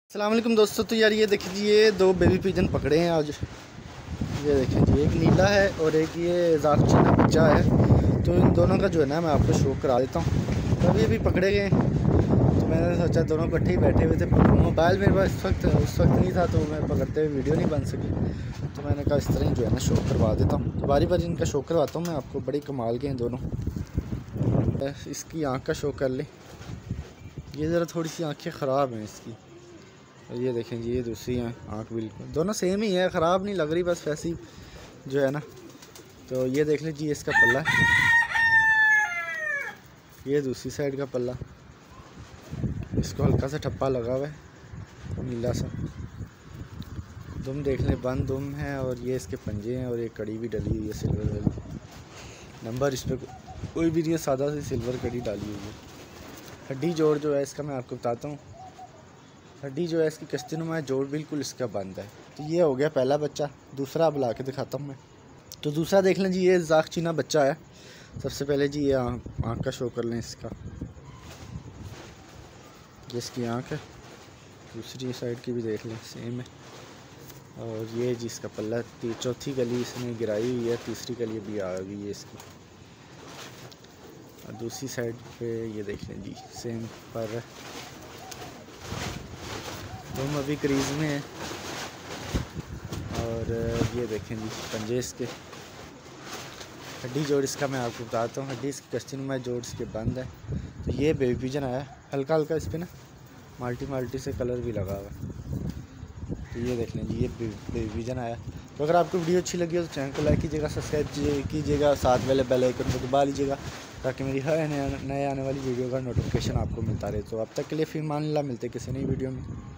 अस्सलाम वालेकुम दोस्तों। तो यार ये देखिए दो बेबी पिजन पकड़े हैं आज। ये देखें जी, एक नीला है और एक ये जाफचीना बच्चा है। तो इन दोनों का जो है ना मैं आपको शो करा देता हूँ। तो अभी पकड़े गए, तो मैंने सोचा दोनों इकट्ठे ही बैठे हुए थे। मोबाइल मेरे पास उस वक्त नहीं था, तो मैं पकड़ते हुए वीडियो नहीं बन सकी। तो मैंने कहा इस तरह ही जो है ना शो करवा देता हूँ। तो बारी बारी इनका शो करवाता हूँ मैं आपको। बड़ी कमाल के हैं दोनों। इसकी आँख का शो कर लें। ये ज़रा थोड़ी सी आँखें ख़राब हैं इसकी। और ये देखें जी, ये दूसरी आँख बिल्कुल दोनों सेम ही है, ख़राब नहीं लग रही, बस वैसी जो है ना। तो ये देख लीजिए इसका पल्ला, ये दूसरी साइड का पल्ला। इसको हल्का सा ठप्पा लगा हुआ है नीला सा। दुम देख लें, बंद दुम है। और ये इसके पंजे हैं और ये कड़ी भी डली हुई है सिल्वर वाली। नंबर इस पर कोई भी नहीं है, सादा सी सिल्वर कड़ी डाली हुई है। हड्डी जोड़ जो है इसका मैं आपको बताता हूँ। हड्डी जो है इसकी कश्तीनुमा जोड़ बिल्कुल इसका बंद है। तो ये हो गया पहला बच्चा। दूसरा अब ला के दिखाता हूँ मैं। तो दूसरा देख लें जी, ये जाफचीना बच्चा है। सबसे पहले जी ये आँख का शो कर लें इसका। ये इसकी आँख है, दूसरी साइड की भी देख लें, सेम है। और ये जी इसका पल्ला, चौथी कली इसने गिराई हुई है, तीसरी कली भी आ गई है इसकी। और दूसरी साइड पे ये देख लें जी, सेम पर तुम अभी क्रीज में है। और ये देखें जी पंजे इसके। हड्डी जोड़ इसका मैं आपको बताता हूँ। हड्डी इसकी कश्तीनुमा जोड़ इसके बंद है। तो ये बेबी पिजन आया, हल्का हल्का इस पर ना माल्टी से कलर भी लगा हुआ है। तो ये देख लें जी, ये बेबी पिजन आया। तो अगर आपको वीडियो अच्छी लगी हो तो चैनल को लाइक कीजिएगा, सब्सक्राइब कीजिएगा, साथ वाले बेल आइकन को दबा लीजिएगा, ताकि मेरी हर नए आने वाली वीडियो का नोटिफिकेशन आपको मिलता रहे। तो अब तक के लिए फिर मान ला मिलते किसी नई वीडियो में।